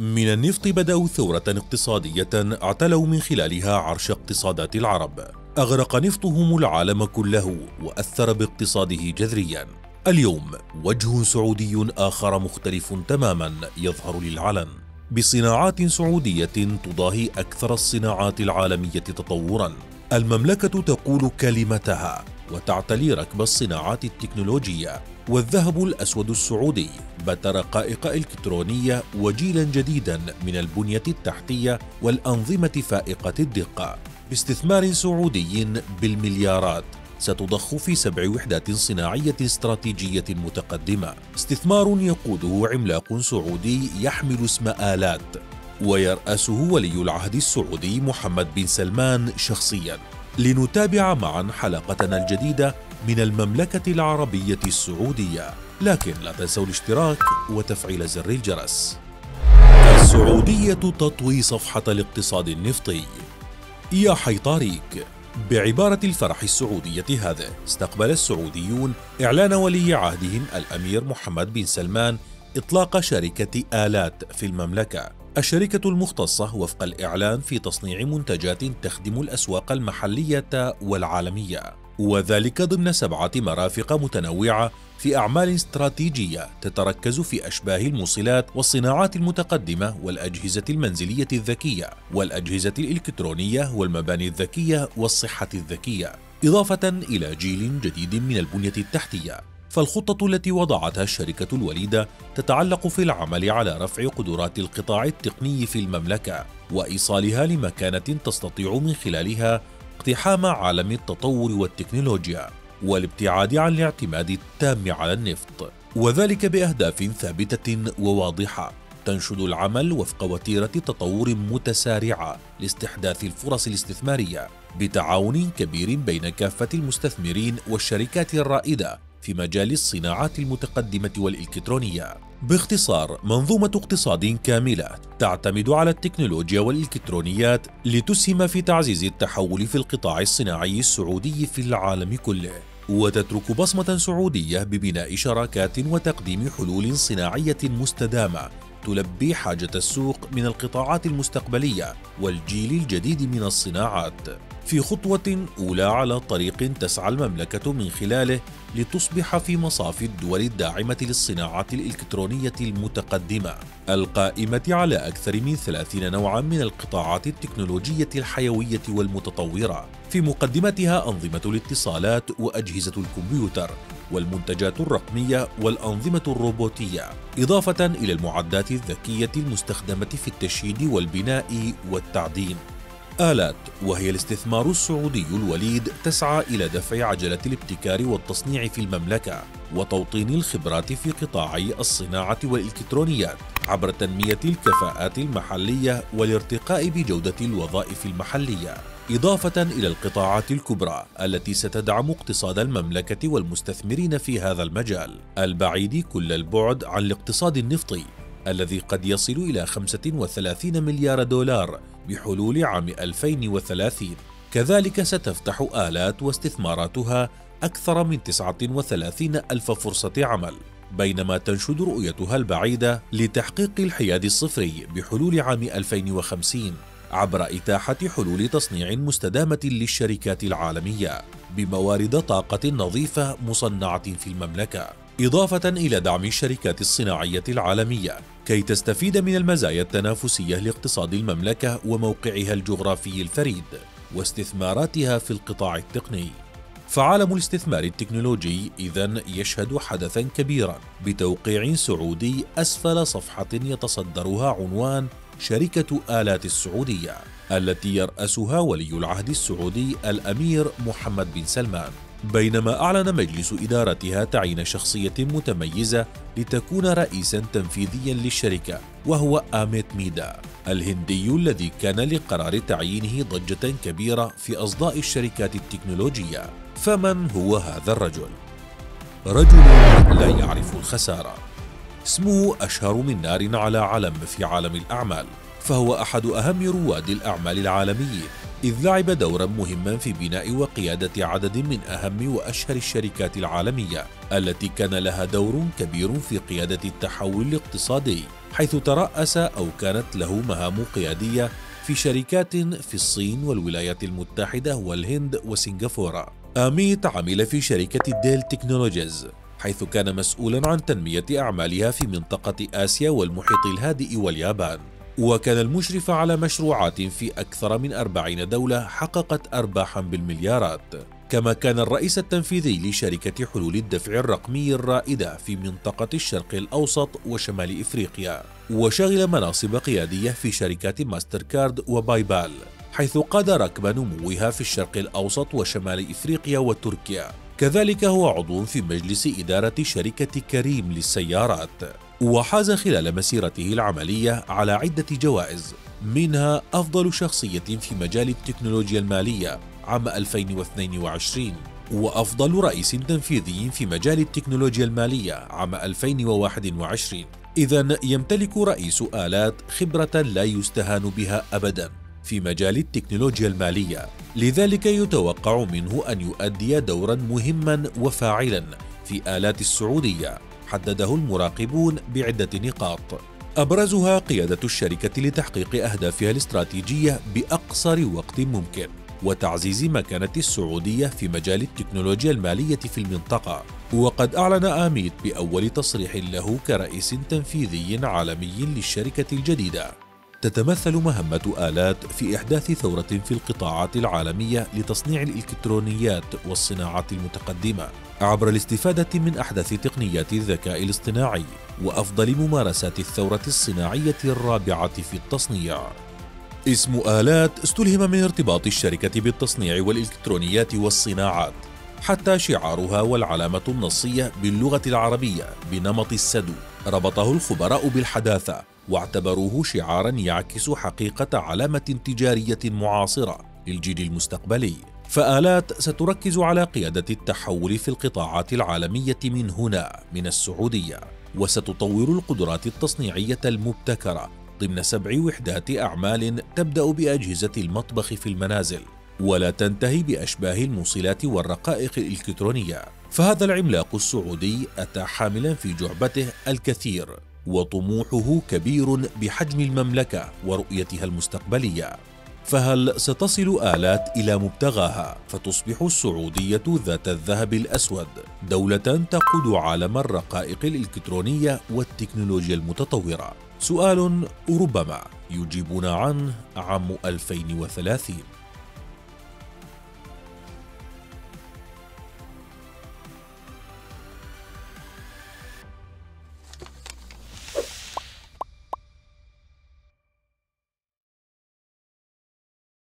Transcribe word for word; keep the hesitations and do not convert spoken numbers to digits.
من النفط بدأوا ثورة اقتصادية اعتلوا من خلالها عرش اقتصادات العرب. أغرق نفطهم العالم كله وأثر باقتصاده جذريا. اليوم وجه سعودي آخر مختلف تماما يظهر للعلن، بصناعات سعودية تضاهي أكثر الصناعات العالمية تطورا. المملكة تقول كلمتها وتعتلي ركب الصناعات التكنولوجية، والذهب الأسود السعودي بات رقائق إلكترونية وجيلا جديدا من البنية التحتية والأنظمة فائقة الدقة، باستثمار سعودي بالمليارات ستضخ في سبع وحدات صناعية استراتيجية متقدمة. استثمار يقوده عملاق سعودي يحمل اسم آلات، ويرأسه ولي العهد السعودي محمد بن سلمان شخصيا. لنتابع معا حلقتنا الجديدة من المملكة العربية السعودية، لكن لا تنسوا الاشتراك وتفعيل زر الجرس. السعودية تطوي صفحة الاقتصاد النفطي. يا حي طاريق، بعبارة الفرح السعودية هذا، استقبل السعوديون إعلان ولي عهدهم الأمير محمد بن سلمان إطلاق شركة آلات في المملكة. الشركة المختصة وفق الإعلان في تصنيع منتجات تخدم الأسواق المحلية والعالمية، وذلك ضمن سبعة مرافق متنوعة في أعمال استراتيجية تتركز في أشباه الموصلات والصناعات المتقدمة والأجهزة المنزلية الذكية والأجهزة الإلكترونية والمباني الذكية والصحة الذكية، إضافة إلى جيل جديد من البنية التحتية. فالخطة التي وضعتها الشركة الوليدة تتعلق في العمل على رفع قدرات القطاع التقني في المملكة وإيصالها لمكانة تستطيع من خلالها اقتحام عالم التطور والتكنولوجيا والابتعاد عن الاعتماد التام على النفط، وذلك بأهداف ثابتة وواضحة تنشد العمل وفق وتيرة تطور متسارعة لاستحداث الفرص الاستثمارية بتعاون كبير بين كافة المستثمرين والشركات الرائدة في مجال الصناعات المتقدمة والإلكترونية. باختصار، منظومة اقتصاد كاملة تعتمد على التكنولوجيا والإلكترونيات لتسهم في تعزيز التحول في القطاع الصناعي السعودي في العالم كله، وتترك بصمة سعودية ببناء شراكات وتقديم حلول صناعية مستدامة تلبي حاجة السوق من القطاعات المستقبلية والجيل الجديد من الصناعات، في خطوة أولى على طريق تسعى المملكة من خلاله لتصبح في مصاف الدول الداعمة للصناعات الإلكترونية المتقدمة القائمة على أكثر من ثلاثين نوعا من القطاعات التكنولوجية الحيوية والمتطورة، في مقدمتها أنظمة الاتصالات وأجهزة الكمبيوتر والمنتجات الرقمية والأنظمة الروبوتية، إضافة إلى المعدات الذكية المستخدمة في التشييد والبناء والتعدين. آلات، وهي الاستثمار السعودي الوليد، تسعى إلى دفع عجلة الابتكار والتصنيع في المملكة وتوطين الخبرات في قطاعي الصناعة والإلكترونيات عبر تنمية الكفاءات المحلية والارتقاء بجودة الوظائف المحلية، إضافة إلى القطاعات الكبرى التي ستدعم اقتصاد المملكة والمستثمرين في هذا المجال البعيد كل البعد عن الاقتصاد النفطي الذي قد يصل إلى خمسة وثلاثين مليار دولار بحلول عام ألفين وثلاثين. كذلك ستفتح آلات واستثماراتها أكثر من تسعة وثلاثين ألف فرصة عمل، بينما تنشد رؤيتها البعيدة لتحقيق الحياد الصفري بحلول عام ألفين وخمسين عبر إتاحة حلول تصنيع مستدامة للشركات العالمية بموارد طاقة نظيفة مصنعة في المملكة، إضافة إلى دعم الشركات الصناعية العالمية كي تستفيد من المزايا التنافسية لاقتصاد المملكة وموقعها الجغرافي الفريد واستثماراتها في القطاع التقني. فعالم الاستثمار التكنولوجي إذن يشهد حدثا كبيرا بتوقيع سعودي أسفل صفحة يتصدرها عنوان شركة آلات السعودية التي يرأسها ولي العهد السعودي الأمير محمد بن سلمان، بينما أعلن مجلس إدارتها تعيين شخصية متميزة لتكون رئيسا تنفيذيا للشركة، وهو آميت ميدا الهندي الذي كان لقرار تعيينه ضجة كبيرة في أصداء الشركات التكنولوجية. فمن هو هذا الرجل؟ رجل لا يعرف الخسارة، اسمه أشهر من نار على علم في عالم الأعمال، فهو أحد أهم رواد الأعمال العالميين، إذ لعب دورا مهما في بناء وقيادة عدد من أهم وأشهر الشركات العالمية التي كان لها دور كبير في قيادة التحول الاقتصادي حيث ترأس أو كانت له مهام قيادية في شركات في الصين والولايات المتحدة والهند وسنغافورة. آميت عمل في شركة ديل تكنولوجيز، حيث كان مسؤولا عن تنمية أعمالها في منطقة آسيا والمحيط الهادئ واليابان، وكان المشرف على مشروعات في أكثر من أربعين دولة حققت أرباحا بالمليارات. كما كان الرئيس التنفيذي لشركة حلول الدفع الرقمي الرائدة في منطقة الشرق الأوسط وشمال إفريقيا، وشغل مناصب قيادية في شركات ماستر كارد وباي بال، حيث قاد ركب نموها في الشرق الأوسط وشمال إفريقيا وتركيا. كذلك هو عضو في مجلس إدارة شركة كريم للسيارات، وحاز خلال مسيرته العملية على عدة جوائز، منها أفضل شخصية في مجال التكنولوجيا المالية عام ألفين واثنين وعشرين، وأفضل رئيس تنفيذي في مجال التكنولوجيا المالية عام ألفين وواحد وعشرين. إذن يمتلك رئيس آلات خبرة لا يستهان بها أبداً في مجال التكنولوجيا المالية، لذلك يتوقع منه أن يؤدي دورا مهما وفاعلا في آلات السعودية، حدده المراقبون بعدة نقاط، أبرزها قيادة الشركة لتحقيق أهدافها الاستراتيجية بأقصر وقت ممكن، وتعزيز مكانة السعودية في مجال التكنولوجيا المالية في المنطقة. وقد أعلن آميت بأول تصريح له كرئيس تنفيذي عالمي للشركة الجديدة. تتمثل مهمة آلات في إحداث ثورة في القطاعات العالمية لتصنيع الإلكترونيات والصناعات المتقدمة عبر الاستفادة من أحدث تقنيات الذكاء الاصطناعي وأفضل ممارسات الثورة الصناعية الرابعة في التصنيع. اسم آلات استلهم من ارتباط الشركة بالتصنيع والإلكترونيات والصناعات، حتى شعارها والعلامة النصية باللغة العربية بنمط السدو ربطه الخبراء بالحداثة، واعتبروه شعاراً يعكس حقيقة علامة تجارية معاصرة للجيل المستقبلي. فآلات ستركز على قيادة التحول في القطاعات العالمية من هنا من السعودية، وستطور القدرات التصنيعية المبتكرة ضمن سبع وحدات أعمال تبدأ بأجهزة المطبخ في المنازل، ولا تنتهي بأشباه الموصلات والرقائق الإلكترونية. فهذا العملاق السعودي أتى حاملا في جعبته الكثير، وطموحه كبير بحجم المملكة ورؤيتها المستقبلية. فهل ستصل آلات إلى مبتغاها فتصبح السعودية ذات الذهب الأسود دولة تقود عالم الرقائق الإلكترونية والتكنولوجيا المتطورة؟ سؤال ربما يجيبنا عنه عام ألفين وثلاثين.